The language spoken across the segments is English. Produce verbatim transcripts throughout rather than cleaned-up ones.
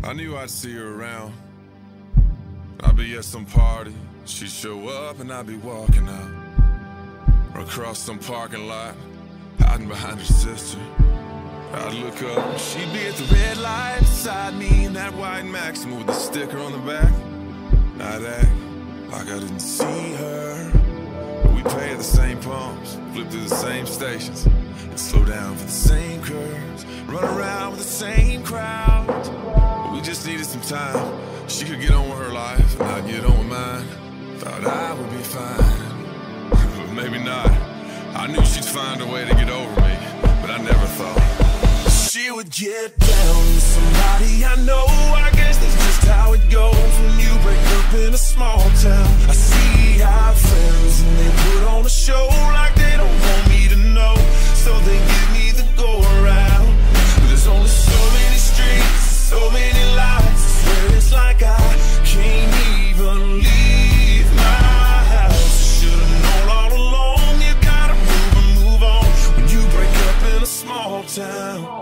I knew I'd see her around. I'd be at some party, she'd show up and I'd be walking out. Or across some parking lot, hiding behind her sister. I'd look up, she'd be at the red light beside me in that white Maxima with the sticker on the back. I'd act like I didn't see her, but we'd pay at the same pumps, flip through the same stations, and slow down for the same curves, run around with the same crowds. But we just needed some time. She could get on with her life, and I'd get on with mine. Thought I would be fine, but maybe not. I knew she'd find a way to get over me, but I never thought she would get down with somebody I know. I guess that's just how it goes when you break up in a small town. I see our friends and they put on a show like they don't want me to know, so they give me the go around. But there's only so many streets, so many lights, I swear it's like I can't even leave my house. Should've known all along, you gotta move and move on when you break up in a small town.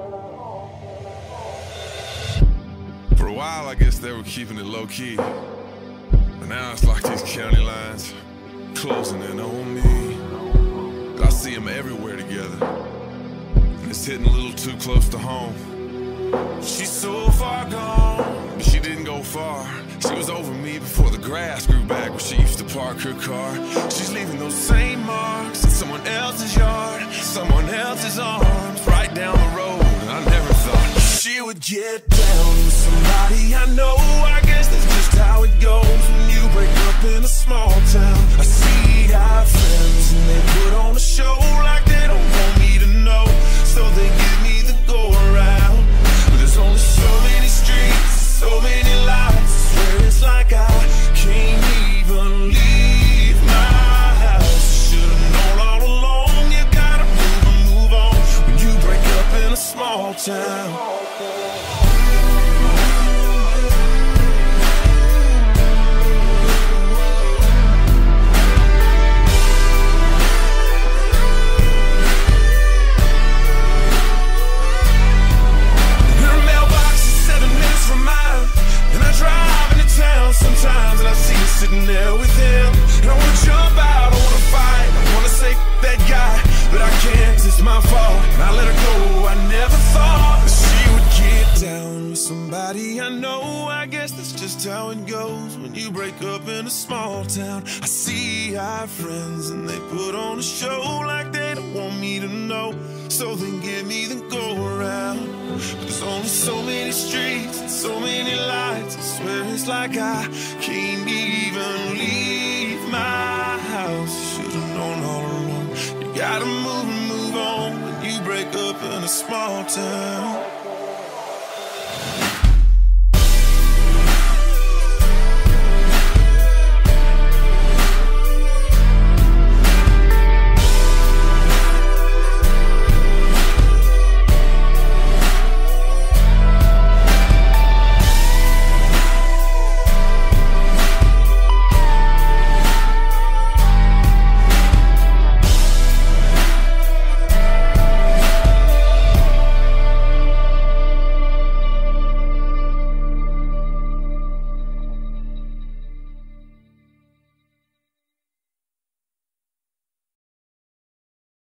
For a while, I guess they were keeping it low-key, but now it's like these county lines closing in on me. I see them everywhere together, and it's hitting a little too close to home. She's so far gone, but she didn't go far. She was over me before the grass grew back where she used to park her car. She's leaving those same marks in someone else's yard, someone else's arms, right down the road. And I never thought she would get down with somebody I know. I guess that's just how it goes when you break up in a small town. I see our friends and they put on a show like they don't want me to know, so they give me the go around. But there's only so many streets, so many lights, I swear it's like I can't even leave my house. Should've known all along, you gotta move and move on when you break up in a small town. Sometimes and I see you sitting there with him, and I wanna jump out, I wanna fight, I wanna say that guy, but I can't, it's my fault, and I let her go. I never thought that she would get down with somebody I know. I guess that's just how it goes when you break up in a small town. I see our friends and they put on a show like they don't want me to know, so they give me the go around. But there's only so many streets and so many lights, I swear it's like I can't even leave my house. Should've known all along, you gotta move and move on when you break up in a small town.